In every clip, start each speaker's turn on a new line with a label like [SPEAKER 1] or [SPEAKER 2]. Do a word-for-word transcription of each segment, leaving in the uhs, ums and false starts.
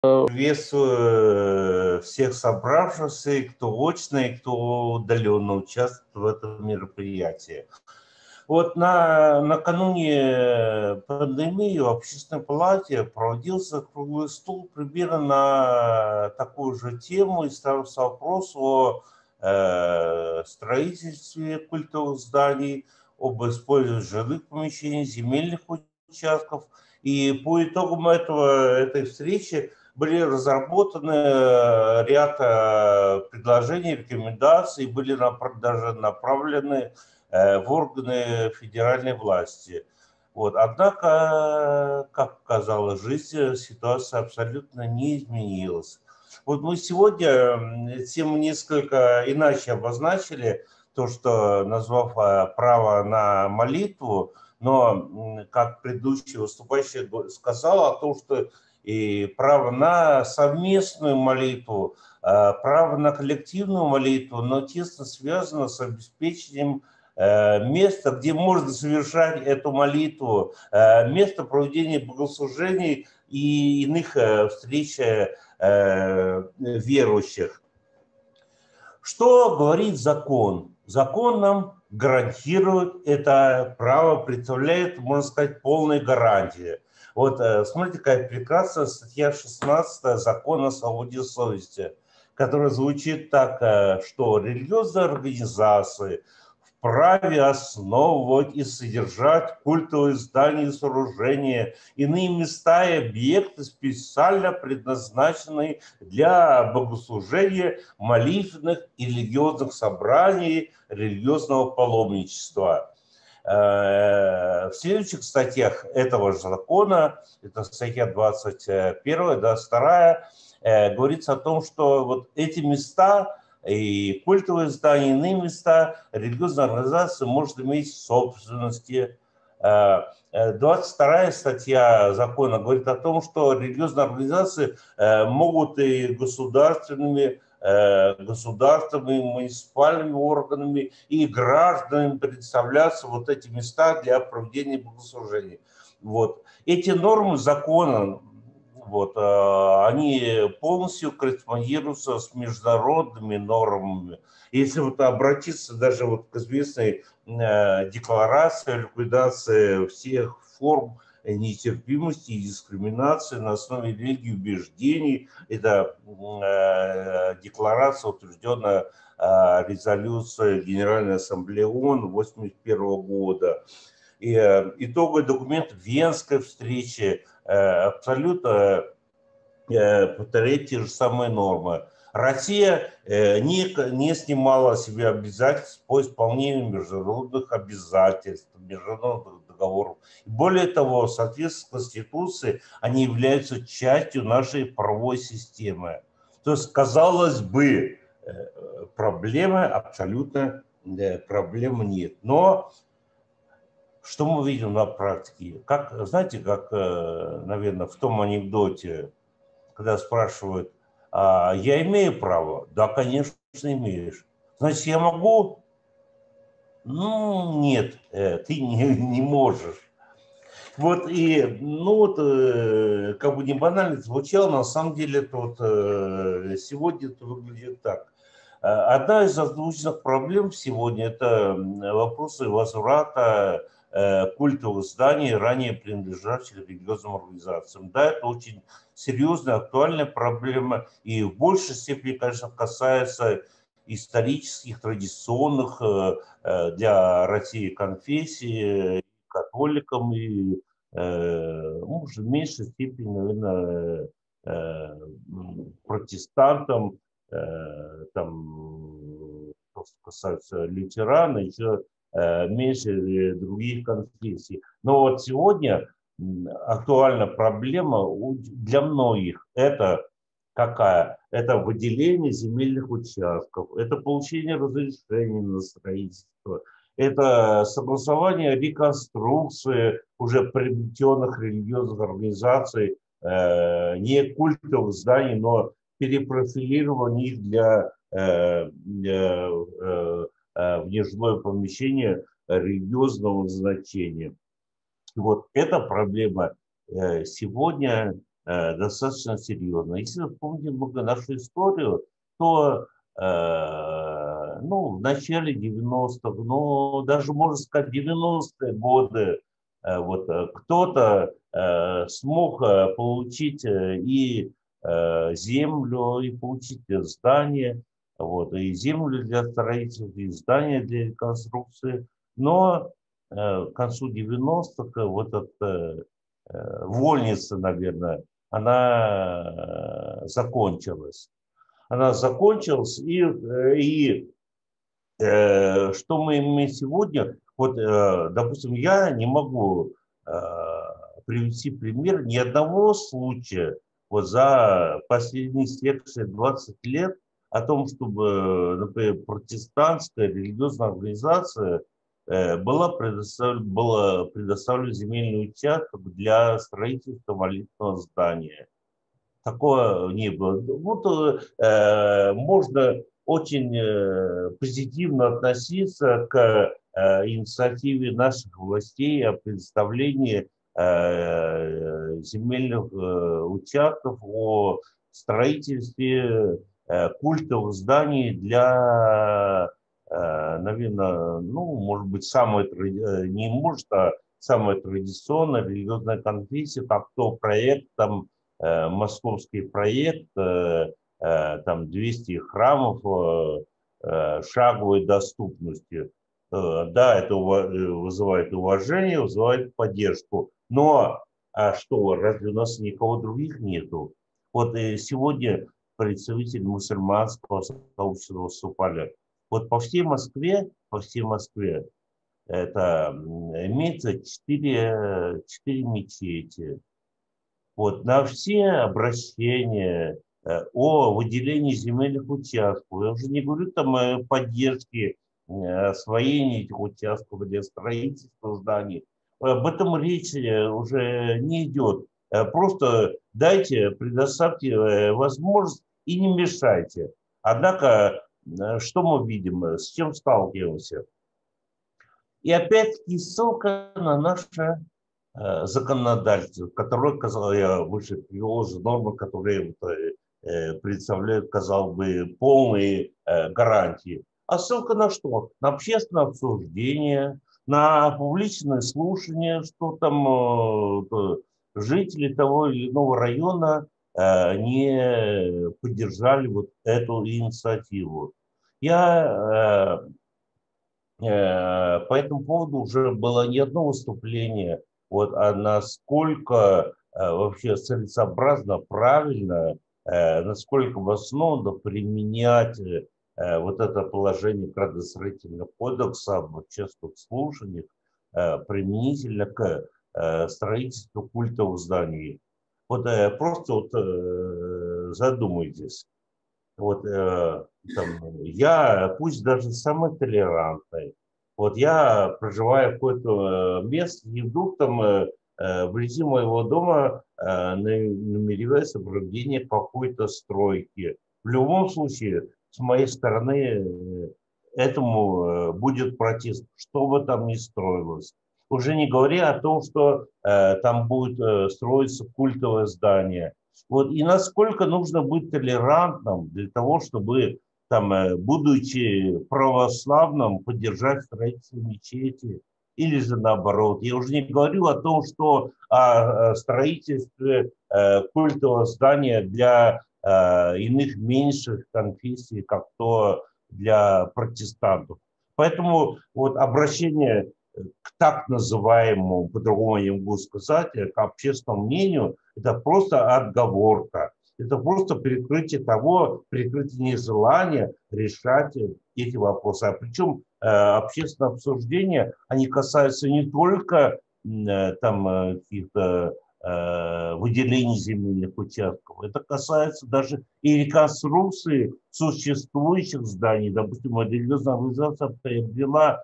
[SPEAKER 1] Приветствую всех собравшихся, и кто очно, и кто удаленно участвует в этом мероприятии. Вот на, накануне пандемии в Общественной палате проводился круглый стол примерно на такую же тему, и ставился вопрос о э, строительстве культовых зданий, об использовании жилых помещений, земельных участков. И по итогам этого, этой встречи были разработаны э, ряд э, предложений, рекомендаций, были даже направлены э, в органы федеральной власти. Вот. Однако, как показала жизнь, ситуация абсолютно не изменилась. Вот мы сегодня тему несколько иначе обозначили, то, что назвав право на молитву, но, как предыдущий выступающий сказал, о том, что и право на совместную молитву, право на коллективную молитву, но тесно связано с обеспечением места, где можно совершать эту молитву, место проведения богослужений и иных встреч верующих. Что говорит закон? Закон нам гарантирует это право, представляет, можно сказать, полной гарантии. Вот смотрите, какая прекрасная статья шестнадцатая Закона о свободе совести, которая звучит так, что религиозные организации вправе основывать и содержать культовые здания и сооружения, иные места и объекты, специально предназначенные для богослужения, молитвенных и религиозных собраний, религиозного паломничества. В следующих статьях этого же закона, это статья двадцать первая, двадцать вторая, говорится о том, что вот эти места и культовые здания, иные места религиозная организация может иметь в собственности. двадцать вторая статья закона говорит о том, что религиозные организации могут и государственными, государственными, муниципальными органами и гражданами предоставляться вот эти места для проведения богослужений. Вот. Эти нормы закона, вот, они полностью корреспондируются с международными нормами. Если вот обратиться даже вот к известной декларации о ликвидации всех форм нетерпимости и дискриминации на основе религии и убеждений, это декларация, утвержденная резолюцией Генеральной Ассамблеи ООН восемьдесят первого года. И итоговый документ Венской встречи абсолютно повторяет те же самые нормы. Россия не, не снимала себе обязательств по исполнению международных обязательств, международных договоров. Более того, в соответствии с Конституцией, они являются частью нашей правовой системы. То есть, казалось бы, проблемы абсолютно проблем нет. Но что мы видим на практике? Как, знаете, как, наверное, в том анекдоте, когда спрашивают, а я имею право? Да, конечно, имеешь. Значит, я могу? Ну, нет, ты не, не можешь. Вот и, ну вот, как бы не банально звучало, на самом деле это вот сегодня это выглядит так. Одна из озвученных проблем сегодня – это вопросы возврата культовых зданий, ранее принадлежавших религиозным организациям. Да, это очень серьезная, актуальная проблема, и в большей степени, конечно, касается исторических, традиционных для России конфессий, католикам и, может, в меньшей степени, наверное, протестантам, там, что касается лютеран, еще меньше других конфессий. Но вот сегодня актуальна проблема для многих. Это какая? Это выделение земельных участков, это получение разрешения на строительство, это согласование реконструкции уже приобретенных религиозных организаций, не культовых зданий, но перепрофилирование их для внежилое помещение религиозного значения. Вот эта проблема сегодня э, достаточно серьезно. Если вспомнить немного нашу историю, то э, ну, в начале девяностых, ну, даже можно сказать девяностые годы, э, вот э, кто-то э, смог э, получить э, и э, землю, и получить здание, вот, и землю для строительства, и здание для реконструкции. Но э, к концу девяностых э, вот эта э, вольница, наверное, она э, закончилась. Она закончилась, и, э, и э, что мы имеем сегодня? Вот, э, допустим, я не могу э, привести пример ни одного случая вот за последние секции двадцать лет о том, чтобы, например, протестантская религиозная организация э, была предоставлена, была предоставлена земельный участок для строительства молитвенного здания. Такого не было. Вот э, можно очень э, позитивно относиться к э, инициативе наших властей о предоставлении э, земельных э, участков, о строительстве э, культовых зданий для, э, наверное, ну, может быть, самой, тради- не может, а самая традиционная религиозная конфессия, как то проект там московский проект, там двести храмов шаговой доступности. Да, это вызывает уважение, вызывает поддержку. Но а что, разве у нас никого других нету? Вот сегодня представители мусульманского сообщества выступали. Вот по всей Москве, по всей Москве это имеется четыре, четыре мечети. Вот, на все обращения э, о выделении земельных участков, я уже не говорю там о поддержке э, освоения этих участков для строительства зданий, об этом речь уже не идет. Просто дайте, предоставьте возможность и не мешайте. Однако, что мы видим, с чем сталкиваемся? И опять-таки ссылка на наше законодательство, которое, казалось, я выше привел уже нормы, которые представляют, казалось бы, полные гарантии. А ссылка на что? На общественное обсуждение, на публичное слушание, что там жители того или иного района не поддержали вот эту инициативу. Я по этому поводу уже было не одно выступление, вот, а насколько вообще целесообразно, правильно, насколько обоснованно применять вот это положение градостроительного кодекса об общественных слушаниях применительно к строительству культовых зданий. Вот просто вот задумайтесь. Вот, э, там, я, пусть даже самый толерантный, вот я проживаю в какое-то место, и вдруг там э, вблизи моего дома э, намеревается проведение какой-то стройки. В любом случае, с моей стороны, э, этому э, будет протест, что бы там ни строилось. Уже не говоря о том, что э, там будет э, строиться культовое здание. Вот, и насколько нужно быть толерантным для того, чтобы, там, будучи православным, поддержать строительство мечети, или же наоборот. Я уже не говорю о том, что о строительстве э, культового здания для э, иных меньших конфессий, как то для протестантов. Поэтому вот обращение к так называемому, по-другому я не могу сказать, к общественному мнению, это просто отговорка. Это просто прикрытие того, прикрытие нежелания решать эти вопросы. А причем э, общественные обсуждения, они касаются не только э, там каких-то э, выделений земельных участков, это касается даже и реконструкции существующих зданий. Допустим, религиозная организация приобрела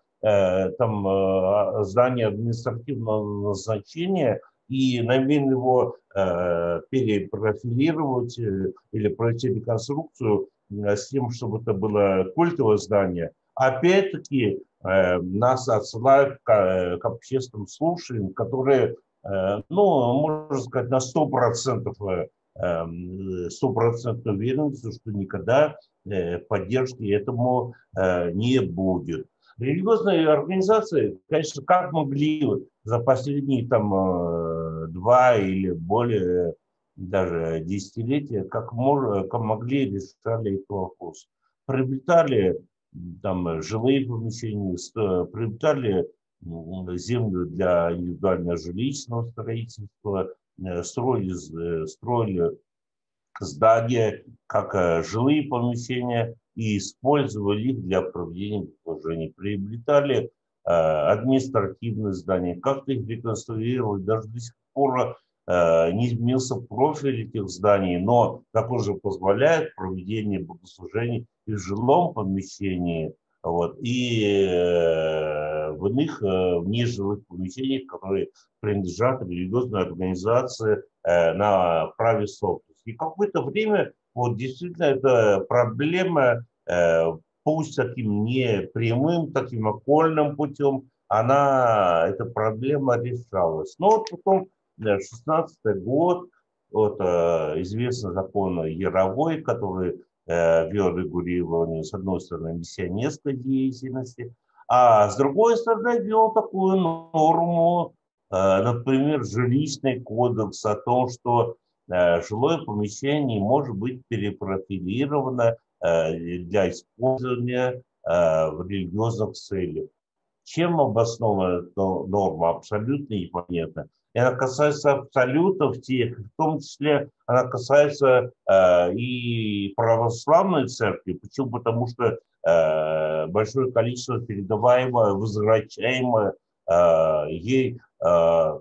[SPEAKER 1] там здание административного назначения и намерен его э, перепрофилировать э, или пройти реконструкцию э, с тем, чтобы это было культовое здание. Опять-таки э, нас отсылают к, к общественным слушаниям, которые ну, можно сказать, на сто процентов стопроцентной уверенностью, что никогда поддержки этому не будет. Религиозные организации, конечно, как могли за последние там два или более даже десятилетия, как, мож, как могли решали этот вопрос. Приобретали там жилые помещения, приобретали землю для индивидуального жилищного строительства, строили, строили здания как жилые помещения и использовали их для проведения богослужений. Приобретали административные здания, как-то их реконструировали, даже до сих пор не изменился профиль этих зданий, но так уже позволяет проведение богослужений и в жилом помещении, вот, и в иных, в нежилых помещениях, которые принадлежат религиозной организации на праве собственности. И какое-то время вот действительно эта проблема, пусть таким не прямым, таким окольным путем, она, эта проблема решалась. Но вот потом шестнадцатый год, вот, известный закон Яровой, который ввел регулирование, с одной стороны, миссионерской деятельности, а с другой стороны, ввел такую норму, например, жилищный кодекс о том, что жилое помещение может быть перепрофилировано для использования в религиозных целях. Чем обоснована эта норма, абсолютно непонятно. И она касается абсолютов тех, в том числе она касается э, и православной церкви. Почему? Потому что э, большое количество передаваемого, возвращаемого э, ей э,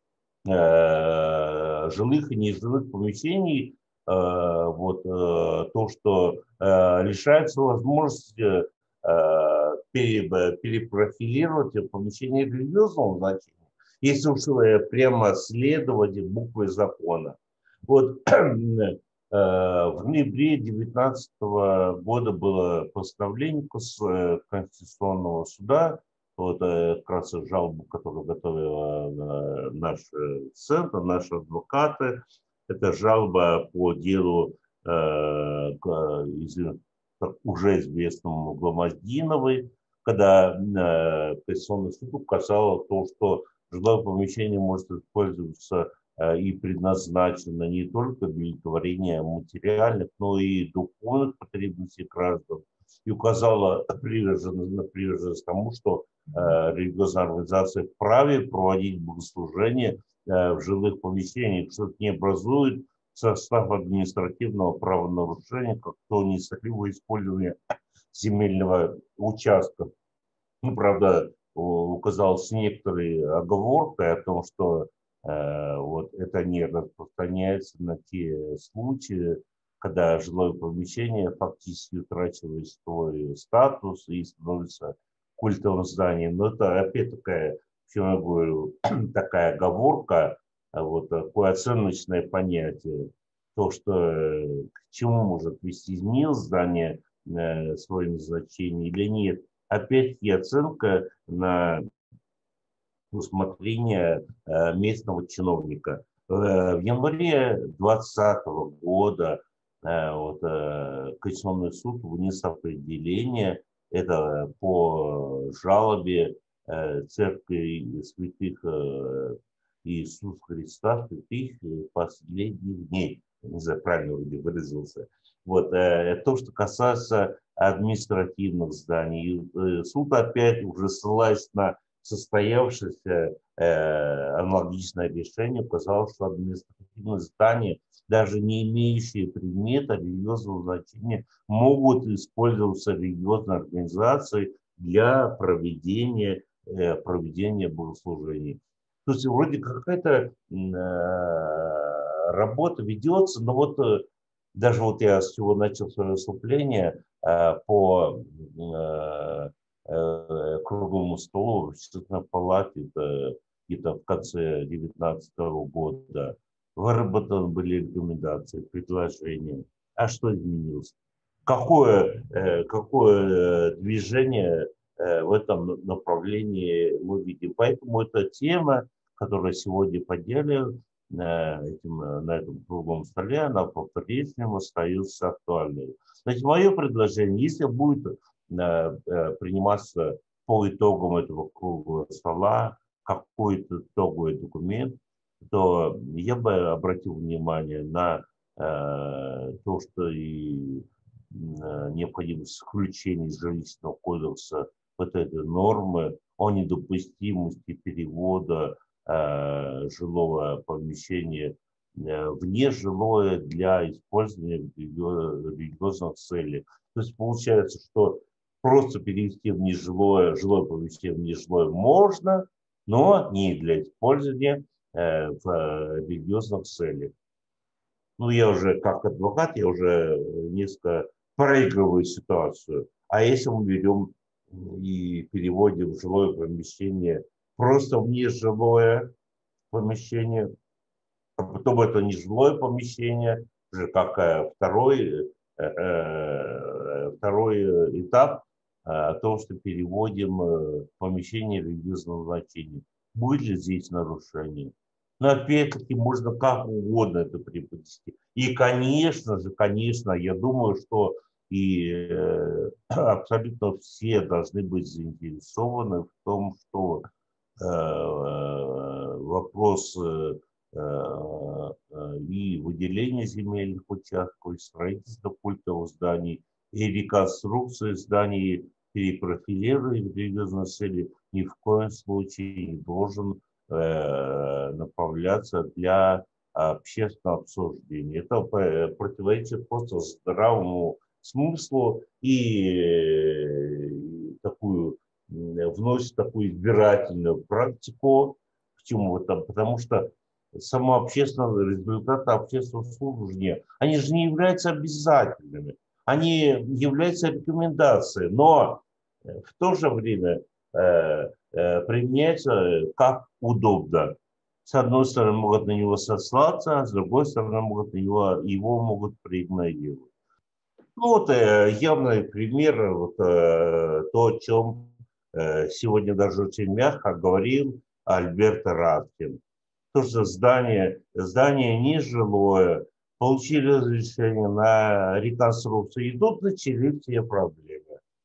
[SPEAKER 1] э, жилых и нежилых помещений, э, вот, э, то, что э, лишается возможности э, перепрофилировать помещение религиозного значения, если уж прямо следовать букве закона. Вот в ноябре две тысячи девятнадцатого года было постановление Конституционного суда, вот как раз жалобу, которую готовил наш центр, наши адвокаты. Это жалоба по делу э, уже известному Гламоздиновой, когда э, Конституционный суд указал то, что жилое помещение может использоваться э, и предназначено не только для удовлетворения материальных, но и духовных потребностей граждан. И указала приверженность, приверженность тому, что э, религиозная организация вправе проводить богослужения э, в жилых помещениях, что это не образует состав административного правонарушения, как то несправедливое использование земельного участка. Ну, правда, указалась некоторые оговорки о том, что э, вот это не распространяется на те случаи, когда жилое помещение фактически утрачивает свой статус и становится культовым зданием. Но это опять такая, я говорю, такая оговорка, вот такое оценочное понятие. То, что к чему может вести изменил здание э, свое назначение или нет. Опять-таки оценка на усмотрение э, местного чиновника. Э, в январе две тысячи двадцатого года э, вот, э, Конституционный суд вынес определение, это по жалобе э, Церкви Святых э, Иисуса Христа, святых последних дней. Не знаю, правильно вроде выразился. Вот, э, то, что касается административных зданий. И, э, суд опять уже ссылаясь на состоявшееся э, аналогичное решение, указал, что административные здания, даже не имеющие предмета религиозного значения, могут использоваться религиозной организацией для проведения, э, проведения богослужений. То есть вроде какая-то э, работа ведется, но вот э, даже вот я с чего начал свое выступление э, по э, э, круглому столу в Общественной палате где-то в конце две тысячи девятнадцатого года выработаны были рекомендации, предложения. А что изменилось? Какое, э, какое движение э, в этом направлении мы видим? Поэтому эта тема, которая сегодня поделена этим, на этом круглом столе, она по-прежнему остается актуальной. Значит, мое предложение, если будет приниматься по итогам этого круглого стола какой-то итоговый документ, то я бы обратил внимание на э, то, что и э, необходимость исключения из жилищного кодекса вот этой нормы о недопустимости перевода э, жилого помещения э, в нежилое для использования в религиозных целях. То есть получается, что просто перевести в нежилое, жилое помещение в нежилое можно, но не для использования э, в э, религиозных целях. Ну, я уже как адвокат, я уже несколько проигрываю ситуацию. А если мы берем и переводим в жилое помещение просто в нежилое помещение, а потом это нежилое помещение, уже как э, второй, э, э, второй этап э, о том, что переводим э, помещение религиозного значения. Будет ли здесь нарушение? Но опять-таки можно как угодно это преподнести. И, конечно же, конечно, я думаю, что и э, абсолютно все должны быть заинтересованы в том, что э, вопрос э, и выделения земельных участков, и строительства культовых зданий, и реконструкции зданий, перепрофилирования в религиозные цели ни в коем случае не должен э, направляться для общественного обсуждения. Это противоречит просто здравому смыслу и такую вносит такую избирательную практику. Почему? Потому что само общественное, результаты общественного служения, они же не являются обязательными, они являются рекомендацией, но в то же время э, э, применяются как удобно. С одной стороны, могут на него сослаться, а с другой стороны, могут на него, его могут проигнорировать. Ну, вот э, явный пример, вот, э, то, о чем э, сегодня даже очень мягко говорил Альберт Радкин. То, что здание, здание нежилое, получили разрешение на реконструкцию, и тут начались все проблемы.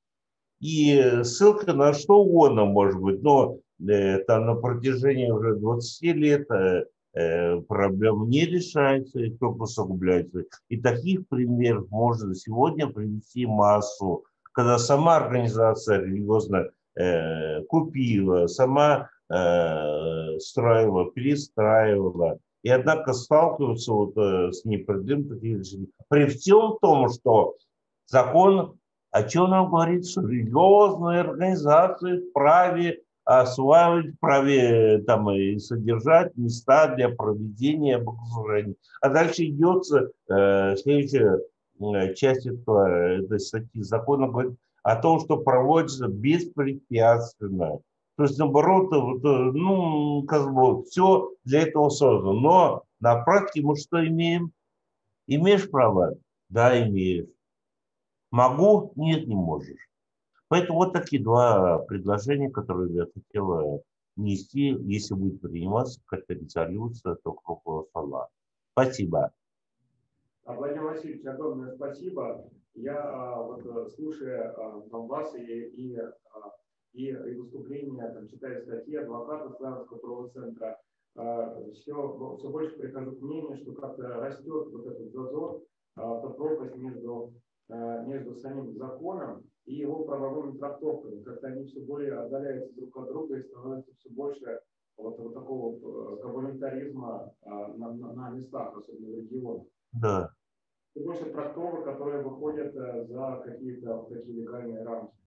[SPEAKER 1] И ссылка на что угодно может быть, но э, там на протяжении уже двадцати лет э, э, проблема не решается и только усугубляется. И таких примеров можно сегодня привести массу, когда сама организация религиозная э, купила, сама э, строила, перестраивала. И однако сталкиваются вот, э, с неопределенным таких решением. При всем том, что закон о чем нам говорит, что религиозные организации вправе осваивать, вправе там, и содержать места для проведения богослужений. А дальше идет э, следующая э, часть этого, этой статьи закона, говорит о том, что проводится беспрепятственно. То есть, наоборот, вот, ну, как бы все для этого создано. Но на практике мы что имеем? Имеешь право? Да, имеешь. Могу? Нет, не можешь. Поэтому вот такие два предложения, которые я хотела внести, если будет приниматься какая-то резолюция, то круглого стола. Спасибо.
[SPEAKER 2] Владимир Васильевич, огромное спасибо. Я вот слушая вас и, и, и, и выступления, там, читая статьи адвоката Славянского правового центра, все, все больше прихожу к мнению, что как-то растет вот этот зазор, пропасть между, между самим законом и его правовыми трактовками. Как-то они все более отдаляются друг от друга и становится все больше вот, вот такого коммунитаризма на, на, на местах, особенно в регионах.
[SPEAKER 1] Да.
[SPEAKER 2] И больше трактовок, которые выходят за какие-то такие легальные рамки.